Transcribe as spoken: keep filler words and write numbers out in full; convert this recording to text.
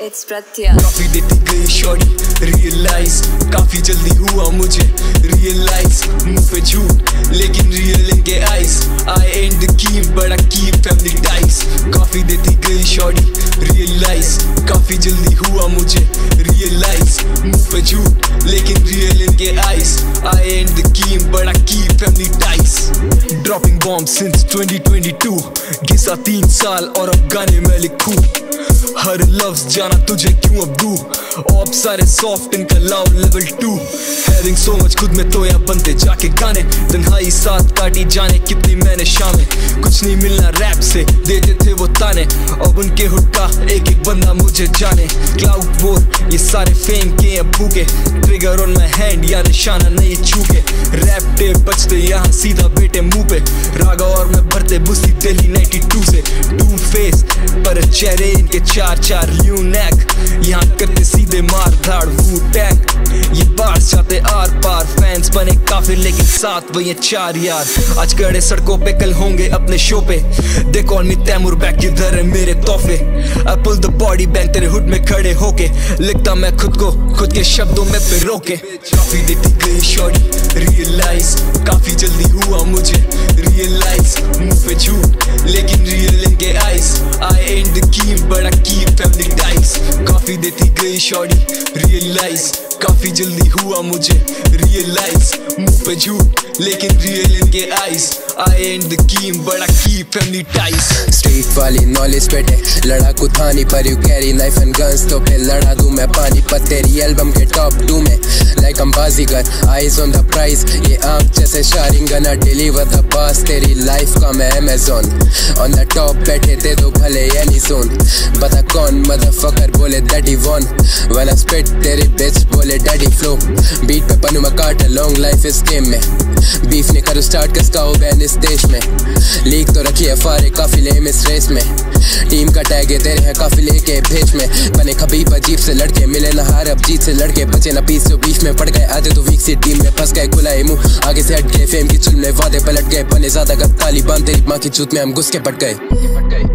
It's Pratyakxh. काफी देती गई शॉर्टी रियलाइज, काफी जल्दी हुआ मुझे रियलाइज, मुंह पे झूठ लेकिन रियल इनके आइज, आई एंड द की बड़ा की फैमिली टाइज। काफी देती गई शॉर्टी रियलाइज, काफी जल्दी हुआ मुझे रियलाइज, मुंह पे झूठ लेकिन रियल इनके आइज, आई एंड द की बड़ा की family ties. Dropping bomb since twenty twenty two, घिसा तीन साल और अब गाने मैं लिखूं, हर लफ्ज जाना तुझे क्यों अब दूं, ऑप सारे सॉफ्ट इनका loud level too, having so much खुद में तो या बनते जाके गाने, तन्हाई साथ काटी जाने कितनी मैंने शामें, कुछ नहीं मिलना रैप से देते थे वो ताने, अब उनके हुड का एक एक बंदा मुझे जाने। क्लाउट वोर ये सारे फेम के अब भूखे, ट्रिगर ऑन माई हैंड या निशाना नहीं छूके, रैप टेप बचते यहाँ सीधा बेटे मुंह पे, रागा और मैं भरते बुसी दिल्ली नाइंटी टू से, टू फेस पर चेहरे इनके चार चार ल्यूनैक, यहाँ करते सीधे मार धाड़ वू टैंक, ये बार जाते आर पार, फैंस बने काफिर लेकिन साथ वही चार यार, आज कड़े सड़कों पे कल होंगे अपने शो पे, they call me Taimur back इधर है मेरे तोहफे, I pull the body bank तेरे हुड में खड़े होके, लिखता मैं खुद को खुद के शब्दों में पे रोके। काफी देती गई शॉर्टी रियलाइज, काफी जल्दी हुआ मुझे रियलाइज, मुंह पे झूठ लेकिन रियल इनके आइज, आई एंड द की बड़ा की फैमिली टाइज। काफी देती गई शॉर्टी रियलाइज, काफी जल्दी हुआ मुझे रियलाइज, मुंह पे झूठ लेकिन रियल इनके आइज, आई एंड द की बड़ा की फैमिली टाइज। स्ट्रीट वाली नॉलेज पेटे लड़ाकू थानी पर you carry knife and guns, तो फिर लड़ा दूं मैं पानी पर तेरी एल्बम के टॉप टू में, लाइक हम Baazigar eyes on the price, ये आंख जैसे शारिंग गना डिलीवर द बास, तेरी लाइफ का मैं अमेज़न ऑन द टॉप बैठे दे दो भले या नहीं सुन, बता कौन मदरफकर बोले दैटी वन, व्हेन आई स्पिट तेरी बिच बोले डैडी फ्लो, बीट पे पन्नू मैं काट लॉन्ग लाइफ इस गेम में, बीफ ने करो स्टार्ट किसका हो बैन इस देश में, लीक तो रखी है फारे काफिले में इस रेस में, टीम का टैग है तेरे हैं काफिले के भेज में, बने खबीब अजीब से लड़के मिले ना हार अब जीत से लड़के, बचे ना पीस से बीफ में पड़ गए आधे तो वीक सी टीम में फंस गए, खुलाए मुंह आगे से हट गए, फेम की चुल में वादे पलट गए, बने ज्यादा गप तालिबान तेरी माँ की चूत में हम घुस के पट गए।